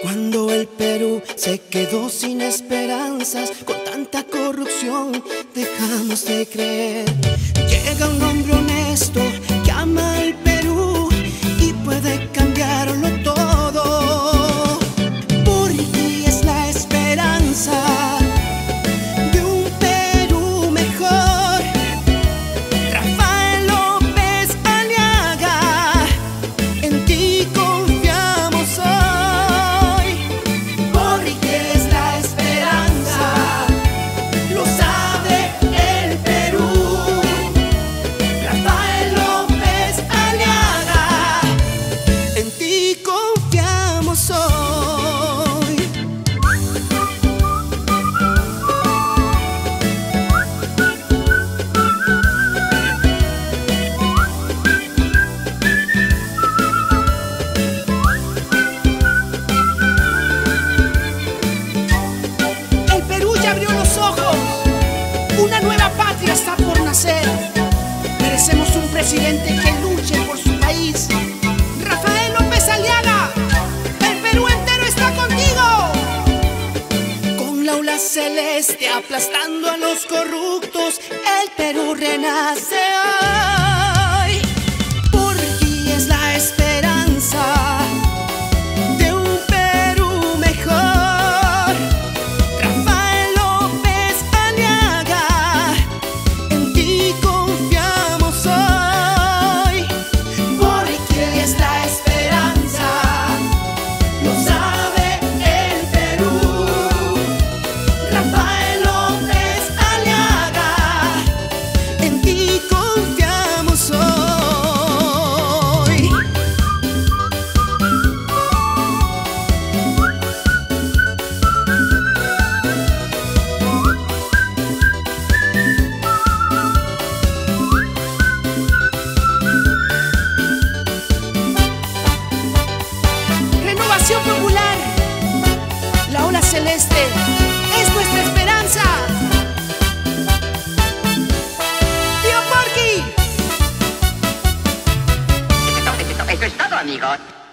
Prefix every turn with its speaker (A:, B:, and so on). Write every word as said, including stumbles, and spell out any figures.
A: Cuando el Perú se quedó sin esperanzas, con tanta corrupción dejamos de creer. Llega un hombre honesto que ama al Perú y puede cambiarlo todo. Porque es la esperanza de un Perú mejor. Rafael López Aliaga, en ti confiamos hoy. Porque es la esperanza, lo sabe el Perú. Rafael López Aliaga, en ti confiamos hoy. El Perú ya abrió los ojos, una nueva patria está por nacer. Merecemos un presidente que luche por su país. Rafael López Aliaga, el Perú entero está contigo. Con la aula celeste aplastando a los corruptos, el Perú renace hoy. Porque es la esperanza de un Perú mejor. Rafael López Aliaga, en ti confiamos hoy. Porque es la esperanza, lo sabe el Perú. Rafael López Aliaga, en ti confiamos hoy. Renovación Popular, la ola celeste es nuestra esperanza. Tío Porky.
B: Eso, eso, eso es todo, amigos.